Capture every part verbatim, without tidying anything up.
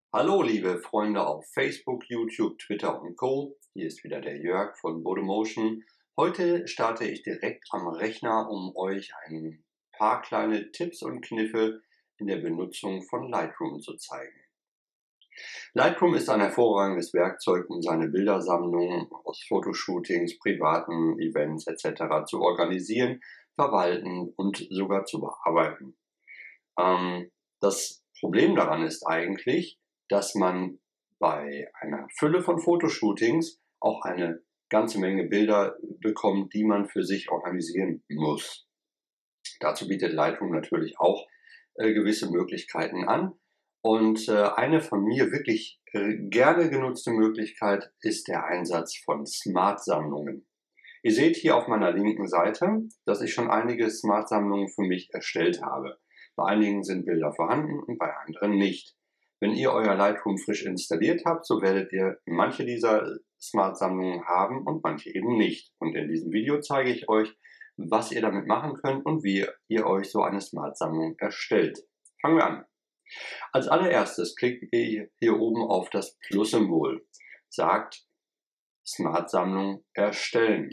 Hallo liebe Freunde auf Facebook, YouTube, Twitter und Co. Hier ist wieder der Jörg von Bodemotion. Heute starte ich direkt am Rechner, um euch ein paar kleine Tipps und Kniffe in der Benutzung von Lightroom zu zeigen. Lightroom ist ein hervorragendes Werkzeug, um seine Bildersammlung aus Fotoshootings, privaten Events et cetera zu organisieren, verwalten und sogar zu bearbeiten. Ähm, das Problem daran ist eigentlich, dass man bei einer Fülle von Fotoshootings auch eine ganze Menge Bilder bekommt, die man für sich organisieren muss. Dazu bietet Lightroom natürlich auch äh, gewisse Möglichkeiten an. Und äh, eine von mir wirklich äh, gerne genutzte Möglichkeit ist der Einsatz von Smart-Sammlungen. Ihr seht hier auf meiner linken Seite, dass ich schon einige Smart-Sammlungen für mich erstellt habe. Bei einigen sind Bilder vorhanden und bei anderen nicht. Wenn ihr euer Lightroom frisch installiert habt, so werdet ihr manche dieser Smart-Sammlungen haben und manche eben nicht. Und in diesem Video zeige ich euch, was ihr damit machen könnt und wie ihr euch so eine Smart-Sammlung erstellt. Fangen wir an. Als allererstes klickt ihr hier oben auf das Plus-Symbol. Sagt Smart-Sammlung erstellen.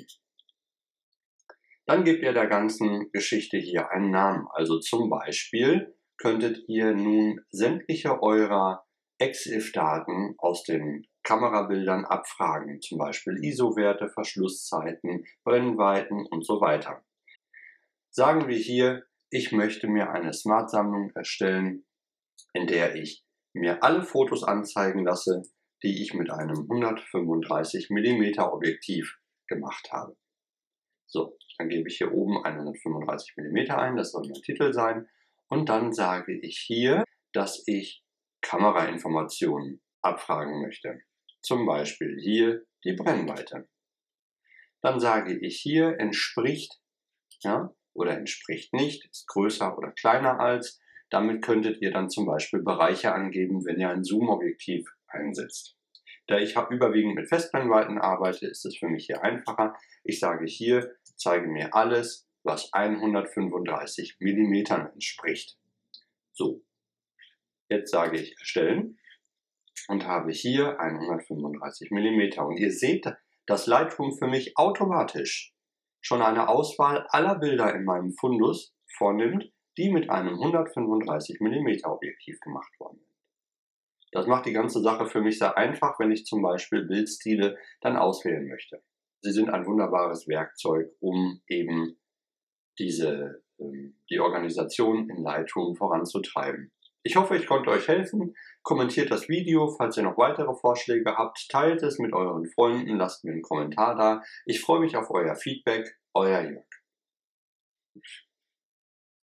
Dann gebt ihr der ganzen Geschichte hier einen Namen. Also zum Beispiel könntet ihr nun sämtliche eurer EXIF-Daten aus den Kamerabildern abfragen. Zum Beispiel I S O-Werte, Verschlusszeiten, Brennweiten und so weiter. Sagen wir hier, ich möchte mir eine Smart-Sammlung erstellen, in der ich mir alle Fotos anzeigen lasse, die ich mit einem hundertfünfunddreißig Millimeter Objektiv gemacht habe. So, dann gebe ich hier oben hundertfünfunddreißig Millimeter ein, das soll mein Titel sein. Und dann sage ich hier, dass ich Kamerainformationen abfragen möchte. Zum Beispiel hier die Brennweite. Dann sage ich hier entspricht, ja, oder entspricht nicht, ist größer oder kleiner als. Damit könntet ihr dann zum Beispiel Bereiche angeben, wenn ihr ein Zoom-Objektiv einsetzt. Da ich überwiegend mit Festbrennweiten arbeite, ist es für mich hier einfacher. Ich sage hier, zeige mir alles, was hundertfünfunddreißig Millimeter entspricht. So, jetzt sage ich erstellen und habe hier hundertfünfunddreißig Millimeter. Und ihr seht, dass Lightroom für mich automatisch schon eine Auswahl aller Bilder in meinem Fundus vornimmt, die mit einem hundertfünfunddreißig Millimeter Objektiv gemacht worden sind. Das macht die ganze Sache für mich sehr einfach, wenn ich zum Beispiel Bildstile dann auswählen möchte. Sie sind ein wunderbares Werkzeug, um eben diese, die Organisation in Lightroom voranzutreiben. Ich hoffe, ich konnte euch helfen. Kommentiert das Video, falls ihr noch weitere Vorschläge habt. Teilt es mit euren Freunden, lasst mir einen Kommentar da. Ich freue mich auf euer Feedback. Euer Jörg.